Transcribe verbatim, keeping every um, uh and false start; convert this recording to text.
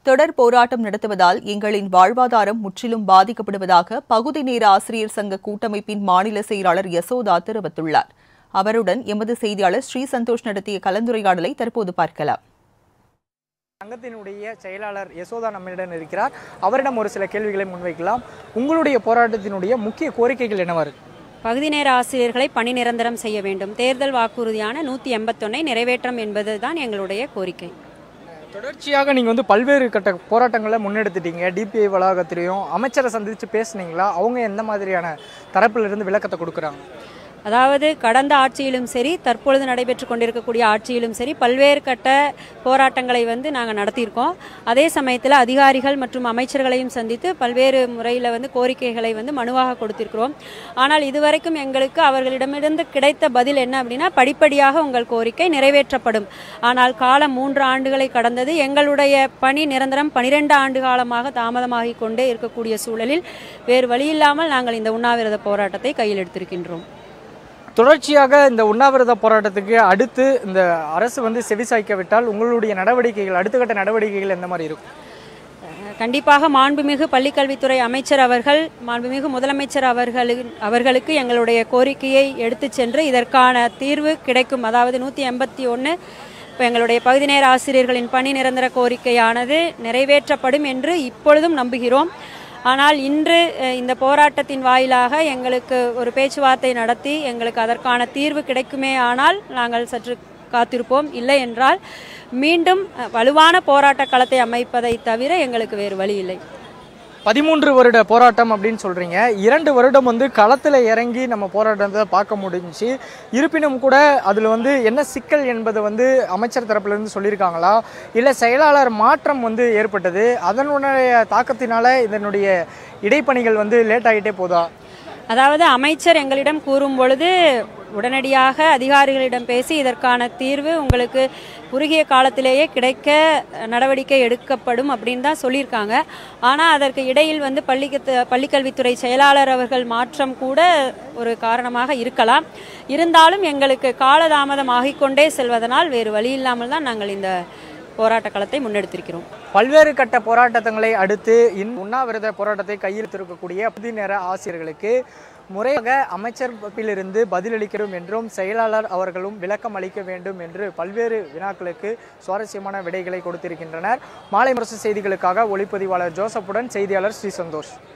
தொடர் போராட்டம் நடத்துவதால் எங்களின் வாழ்வாதாரம் முற்றிலும் பாதிக்கப்படுவதாக பகுதி நேர ஆசிரியர் சங்க கூட்டமைப்பின் மாநில செயலாளர் யசோதா தெரிவித்துள்ளார். அவருடன் எமது செய்தியாளர் ஸ்ரீ சந்தோஷ் நடத்திய கலந்துரையாடலை தற்போது பார்க்கலாம். சங்கத்தினுடைய செயலாளர் யசோதா நம்மிடம் இருக்கிறார். அவரிடம் ஒரு சில கேள்விகளை முன்வைக்கலாம். உங்களுடைய போராட்டத்தினுடைய முக்கிய கோரிக்கைகள் என்னவா இருக்கு? பகுதி நேர ஆசிரியர்களை பணி நிரந்தரம் செய்ய வேண்டும். தேர்தல் வாக்குறுதியான நூற்றி எண்பத்தொன்னை நிறைவேற்றம் என்பதுதான் எங்களுடைய கோரிக்கை. தொடர்ச்சியாக நீங்கள் வந்து பல்வேறு கட்ட போராட்டங்களை முன்னெடுத்துட்டீங்க. டிபிஐ வளாகத்திலையும் அமைச்சரை சந்தித்து பேசுனீங்களா? அவங்க எந்த மாதிரியான தரப்பிலிருந்து விளக்கத்தை கொடுக்குறாங்க? அதாவது கடந்த ஆட்சியிலும் சரி, தற்பொழுது நடைபெற்று கொண்டிருக்கக்கூடிய ஆட்சியிலும் சரி, பல்வேறு கட்ட போராட்டங்களை வந்து நாங்கள் நடத்தியிருக்கோம். அதே சமயத்தில் அதிகாரிகள் மற்றும் அமைச்சர்களையும் சந்தித்து பல்வேறு முறையில் வந்து கோரிக்கைகளை வந்து மனுவாக கொடுத்திருக்கிறோம். ஆனால் இதுவரைக்கும் எங்களுக்கு அவர்களிடமிருந்து கிடைத்த பதில் என்ன அப்படின்னா, படிப்படியாக உங்கள் கோரிக்கை நிறைவேற்றப்படும். ஆனால் காலம் மூன்று ஆண்டுகளை கடந்தது. எங்களுடைய பணி நிரந்தரம் பனிரெண்டு ஆண்டு காலமாக தாமதமாகி கொண்டே இருக்கக்கூடிய சூழலில் வேறு வழியில்லாமல் நாங்கள் இந்த உண்ணாவிரத போராட்டத்தை கையில் எடுத்திருக்கின்றோம். தொடர்ச்சியாக இந்த உண்ணாவிரத போராட்டத்துக்கு அடுத்து இந்த அரசு வந்து செவிசாய்க்காவிட்டால் உங்களுடைய நடவடிக்கைகள், அடுத்த கட்ட நடவடிக்கைகள் எந்த மாதிரி இருக்கும்? கண்டிப்பாக மாண்புமிகு பள்ளிக்கல்வித்துறை அமைச்சர் அவர்கள், மாண்புமிகு முதலமைச்சர் அவர்கள் அவர்களுக்கு எங்களுடைய கோரிக்கையை எடுத்து சென்று இதற்கான தீர்வு கிடைக்கும். அதாவது நூற்றி எண்பத்தி ஒன்று இப்போ எங்களுடைய பகுதி நேர ஆசிரியர்களின் பணி நிரந்தர கோரிக்கையானது நிறைவேற்றப்படும் என்று இப்பொழுதும் நம்புகிறோம். ஆனால் இன்று இந்த போராட்டத்தின் வாயிலாக எங்களுக்கு ஒரு பேச்சுவார்த்தை நடத்தி எங்களுக்கு அதற்கான தீர்வு கிடைக்குமே ஆனால் நாங்கள் சற்று காத்திருப்போம். இல்லை என்றால் மீண்டும் வலுவான போராட்ட களத்தை அமைப்பதை தவிர எங்களுக்கு வேறு வழி இல்லை. பதிமூன்று வருட போராட்டம் அப்படின்னு சொல்கிறீங்க. இரண்டு வருடம் வந்து களத்தில் இறங்கி நம்ம போராட்டத்தை பார்க்க முடிஞ்சிச்சு. இருப்பினும் கூட அதில் வந்து என்ன சிக்கல் என்பது வந்து அமைச்சர் தரப்புலேருந்து சொல்லியிருக்காங்களா, இல்லை செயலாளர் மாற்றம் வந்து ஏற்பட்டது, அதனுடைய தாக்கத்தினால இதனுடைய இடைப்பணிகள் வந்து லேட் ஆகிட்டே போதா? அதாவது அமைச்சர் எங்களிடம் கூறும் பொழுது உடனடியாக அதிகாரிகளிடம் பேசி இதற்கான தீர்வு உங்களுக்கு குறுகிய காலத்திலேயே கிடைக்க நடவடிக்கை எடுக்கப்படும் அப்படின்னு தான் சொல்லியிருக்காங்க. ஆனால் அதற்கு இடையில் வந்து பள்ளி பள்ளிக்கல்வித்துறை செயலாளர் அவர்கள் மாற்றம் கூட ஒரு காரணமாக இருக்கலாம். இருந்தாலும் எங்களுக்கு காலதாமதம் ஆகிக்கொண்டே செல்வதனால் வேறு வழி இல்லாமல் தான் நாங்கள் இந்த போராட்ட களத்தை முன்னெடுத்திருக்கிறோம். பல்வேறு கட்ட போராட்டங்களை அடுத்து இந்த உண்ணாவிரத போராட்டத்தை கையில் திருக்கக்கூடிய பகுதி நேர ஆசிரியர்களுக்கு முறையாக அமைச்சரப்பிலிருந்து பதிலளிக்கிறோம் என்றும் செயலாளர் அவர்களும் விளக்கம் அளிக்க வேண்டும் என்று பல்வேறு வினாக்களுக்கு சுவாரஸ்யமான விடைகளை கொடுத்திருக்கின்றனர். மாலை முரசு செய்திகளுக்காக ஒளிப்பதிவாளர் ஜோசப்புடன் செய்தியாளர் ஸ்ரீ சந்தோஷ்.